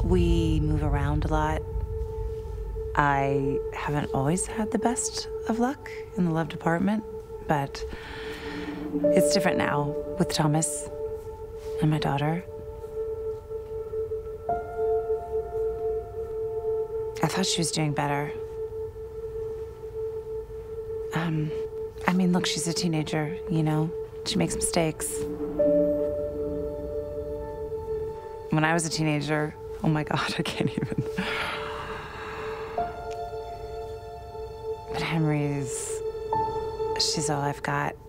We move around a lot. I haven't always had the best of luck in the love department, but it's different now with Thomas and my daughter. I thought she was doing better. I mean, look, she's a teenager, you know? She makes mistakes. When I was a teenager, oh my God, I can't even. But Henry's, she's all I've got.